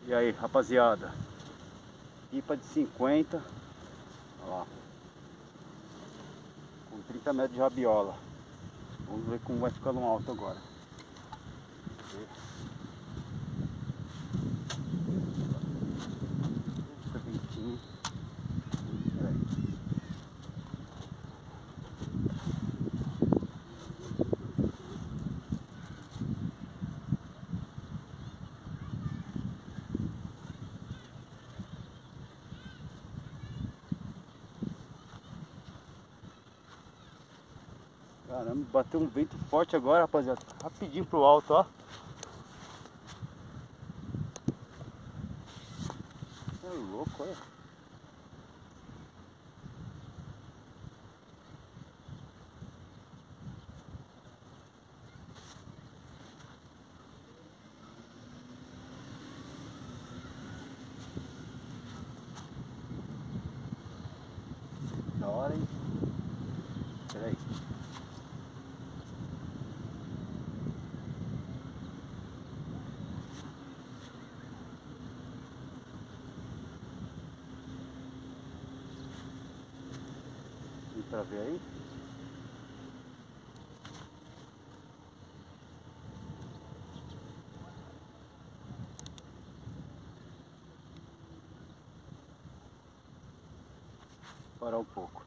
E aí, rapaziada, pipa de 50, olha lá, com 30 metros de rabiola. Vamos ver como vai ficar no alto agora. Fica ventinho. Caramba, bateu um vento forte agora, rapaziada. Rapidinho pro alto, ó. É louco, olha. Da hora, hein? Pera aí. Dá pra ver aí? Parar um pouco.